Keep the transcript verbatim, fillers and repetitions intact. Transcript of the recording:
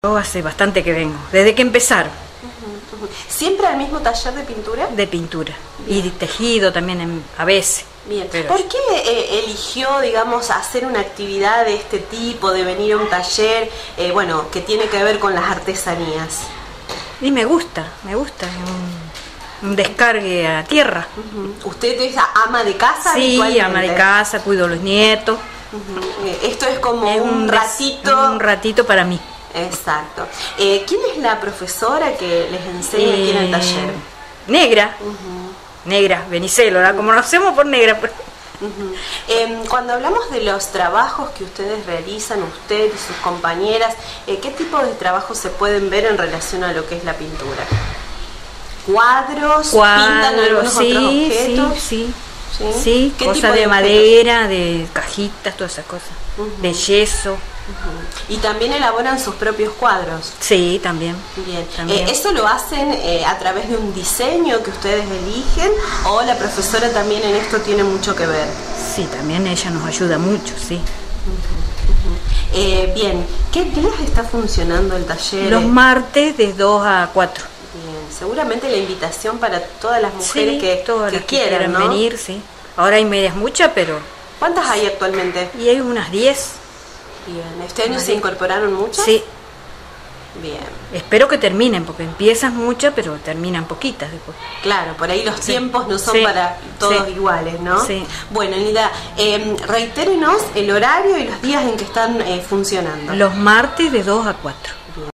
Yo hace bastante que vengo, desde que empezaron. Uh-huh, uh-huh. ¿Siempre al mismo taller de pintura? De pintura. Bien. Y de tejido también en, a veces. Bien. Pero... ¿Por qué eh, eligió, digamos, hacer una actividad de este tipo, de venir a un taller, eh, bueno, que tiene que ver con las artesanías? Y me gusta, me gusta. Un, un descargue a tierra. Uh-huh. ¿Usted es ama de casa? Sí, ama de casa, cuido a los nietos. Uh-huh. Esto es como es un, un ratito. Un ratito para mí. Exacto. Eh, ¿Quién es la profesora que les enseña eh, aquí en el taller? Negra. Uh-huh. Negra, Benicelo, la conocemos por Negra. Pero... Uh-huh. eh, cuando hablamos de los trabajos que ustedes realizan, usted y sus compañeras, eh, ¿qué tipo de trabajos se pueden ver en relación a lo que es la pintura? ¿Cuadros? Cuadros, ¿Pintan algunos sí, otros objetos? Sí, sí. Sí, sí cosas de, de madera, de cajitas, todas esas cosas. Uh-huh. De yeso. Uh-huh. ¿Y también elaboran sus propios cuadros? Sí, también. Bien. También. Eh, ¿Eso lo hacen eh, a través de un diseño que ustedes eligen o la profesora también en esto tiene mucho que ver? Sí, también ella nos ayuda mucho, sí. Uh-huh. Uh-huh. Eh, bien, ¿qué días está funcionando el taller? Los martes de dos a cuatro. Bien, seguramente la invitación para todas las mujeres sí, que, todas que las quieran, que ¿no? venir, sí. Ahora hay medias muchas, pero... ¿Cuántas hay actualmente? Y hay unas diez. Bien, ¿este año se incorporaron muchas? Sí. Bien. Espero que terminen, porque empiezan muchas, pero terminan poquitas después. Claro, por ahí los sí. tiempos no son sí. para todos sí. iguales, ¿no? Sí. Bueno, Nilda, eh, reitérenos el horario y los días en que están eh, funcionando. Los martes de dos a cuatro.